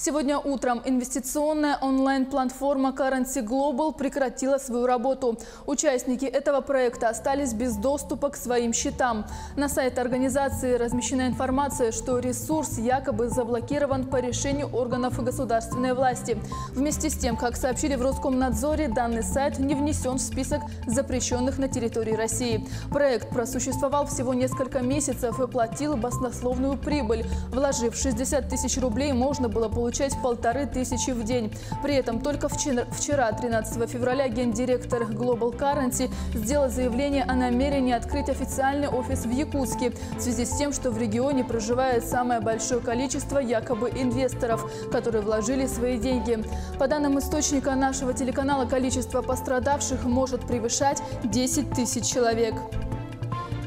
Сегодня утром инвестиционная онлайн-платформа Currency Global прекратила свою работу. Участники этого проекта остались без доступа к своим счетам. На сайте организации размещена информация, что ресурс якобы заблокирован по решению органов государственной власти. Вместе с тем, как сообщили в Роскомнадзоре, данный сайт не внесен в список запрещенных на территории России. Проект просуществовал всего несколько месяцев и платил баснословную прибыль. Вложив 60 тысяч рублей, можно было получать 1500 в день. При этом только вчера, 13 февраля, гендиректор Global Currency сделал заявление о намерении открыть официальный офис в Якутске в связи с тем, что в регионе проживает самое большое количество якобы инвесторов, которые вложили свои деньги. По данным источника нашего телеканала, количество пострадавших может превышать 10 тысяч человек.